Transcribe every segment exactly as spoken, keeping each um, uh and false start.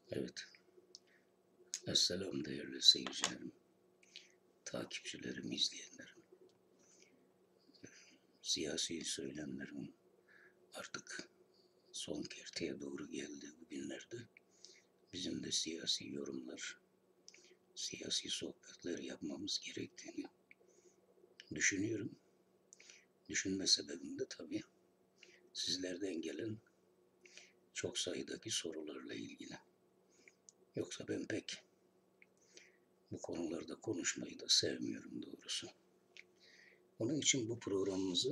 Evet. Esselam değerli seyircilerim, takipçilerim, izleyenlerim. Siyasi söylemlerim artık son kerteye doğru geldi bugünlerde. Bizim de siyasi yorumlar, siyasi sohbetler yapmamız gerektiğini düşünüyorum. Düşünme sebebim de tabii sizlerden gelen çok sayıdaki sorularla ilgili. Yoksa ben pek bu konularda konuşmayı da sevmiyorum doğrusu. Onun için bu programımızı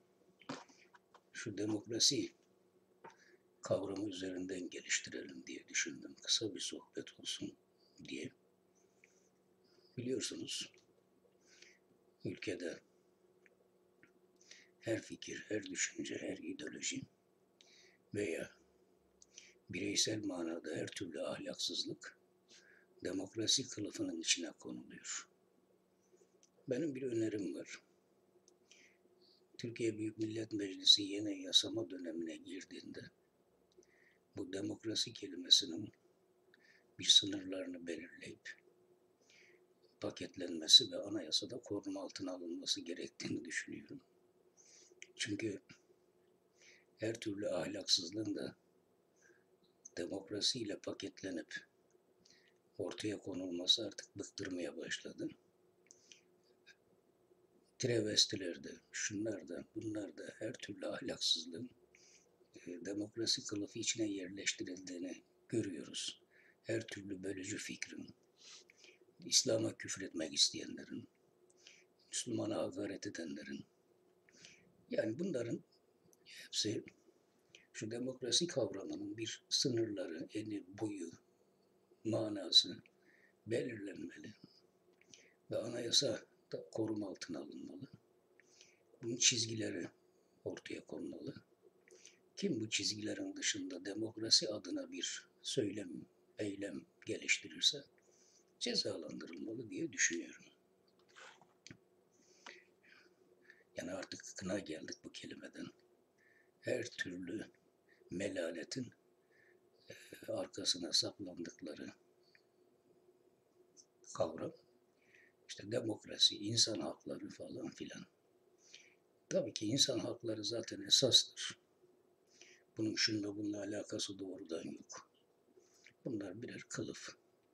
şu demokrasi kavramı üzerinden geliştirelim diye düşündüm. Kısa bir sohbet olsun diye. Biliyorsunuz ülkede her fikir, her düşünce, her ideoloji veya bireysel manada her türlü ahlaksızlık demokrasi kılıfının içine konuluyor. Benim bir önerim var. Türkiye Büyük Millet Meclisi yeni yasama dönemine girdiğinde bu demokrasi kelimesinin bir sınırlarını belirleyip paketlenmesi ve anayasada koruma altına alınması gerektiğini düşünüyorum. Çünkü her türlü ahlaksızlığın da demokrasiyle paketlenip ortaya konulması artık bıktırmaya başladı. Travestilerde, şunlarda, bunlarda her türlü ahlaksızlığın e, demokrasi kılıfı içine yerleştirildiğini görüyoruz. Her türlü bölücü fikrin, İslam'a küfretmek isteyenlerin, Müslümana hakaret edenlerin, yani bunların hepsi şu demokrasi kavramının bir sınırları, eni, boyu, manası belirlenmeli ve anayasa da koruma altına alınmalı. Bunun çizgileri ortaya konmalı. Kim bu çizgilerin dışında demokrasi adına bir söylem, eylem geliştirirse cezalandırılmalı diye düşünüyorum. Yani artık kına geldik bu kelimeden. Her türlü melaletin e, arkasına saklandıkları kavram, işte demokrasi, insan hakları falan filan. Tabii ki insan hakları zaten esastır. Bunun şununla bununla alakası doğrudan yok. Bunlar birer kılıf.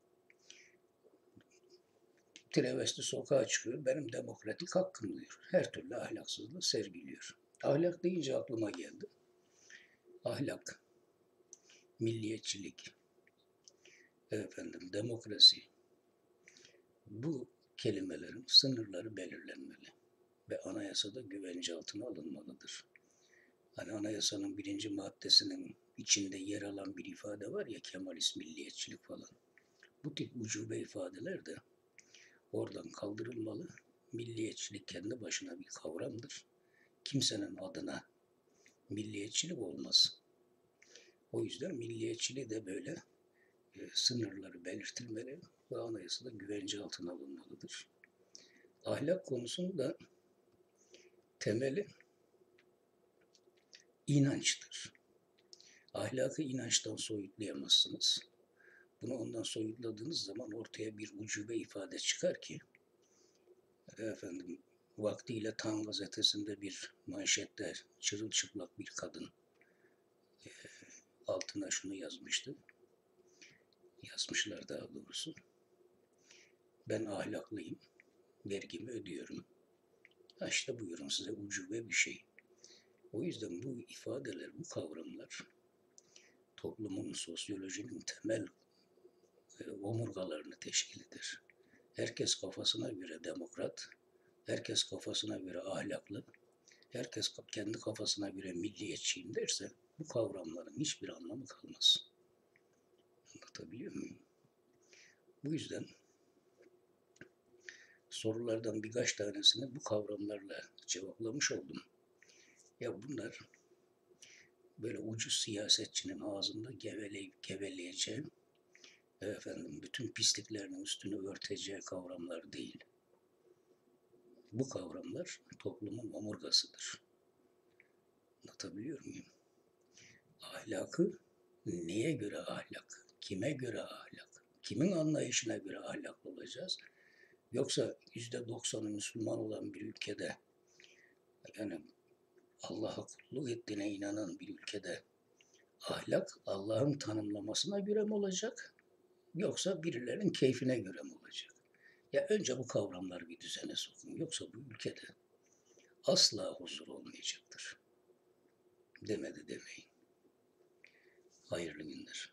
Travesti sokağa çıkıyor, benim demokratik hakkım diyor. Her türlü ahlaksızlığı sergiliyor. Ahlak deyince aklıma geldi. Ahlak, milliyetçilik, efendim, demokrasi. Bu kelimelerin sınırları belirlenmeli ve anayasada güvence altına alınmalıdır. Hani anayasanın birinci maddesinin içinde yer alan bir ifade var ya, Kemalist milliyetçilik falan. Bu tip ucube ifadeler de oradan kaldırılmalı. Milliyetçilik kendi başına bir kavramdır. Kimsenin adına milliyetçilik olmaz. O yüzden milliyetçiliği de böyle e, sınırları belirtilmeli ve anayasada güvence altına alınmalıdır. Ahlak konusunda temeli inançtır. Ahlakı inançtan soyutlayamazsınız. Bunu ondan soyutladığınız zaman ortaya bir ucube ifade çıkar ki efendim vaktiyle Tan gazetesinde bir manşette çırılçıplak bir kadın e, altına şunu yazmıştı. Yazmışlar daha doğrusu. Ben ahlaklıyım, vergimi ödüyorum. Ha işte buyurun size ucube bir şey. O yüzden bu ifadeler, bu kavramlar toplumun, sosyolojinin temel e, omurgalarını teşkil eder. Herkes kafasına göre demokrat, herkes kafasına göre ahlaklı, herkes kendi kafasına göre milliyetçiyim derse bu kavramların hiçbir anlamı kalmaz. Anlatabiliyor muyum? Bu yüzden sorulardan birkaç tanesini bu kavramlarla cevaplamış oldum. Ya bunlar böyle ucuz siyasetçinin ağzında geveleyip geveleyeceğim, efendim bütün pisliklerinin üstünü örteceği kavramlar değil. Bu kavramlar toplumun omurgasıdır. Anlatabiliyor muyum? Ahlakı neye göre ahlak? Kime göre ahlak? Kimin anlayışına göre ahlaklı olacağız? Yoksa yüzde doksanı Müslüman olan bir ülkede, yani Allah'a kulluk ettiğine inanan bir ülkede ahlak Allah'ın tanımlamasına göre mi olacak? Yoksa birilerinin keyfine göre mi olacak? Ya önce bu kavramları bir düzene sokun. Yoksa bu ülkede asla huzur olmayacaktır. Demedi demeyin. Hayırlı günler.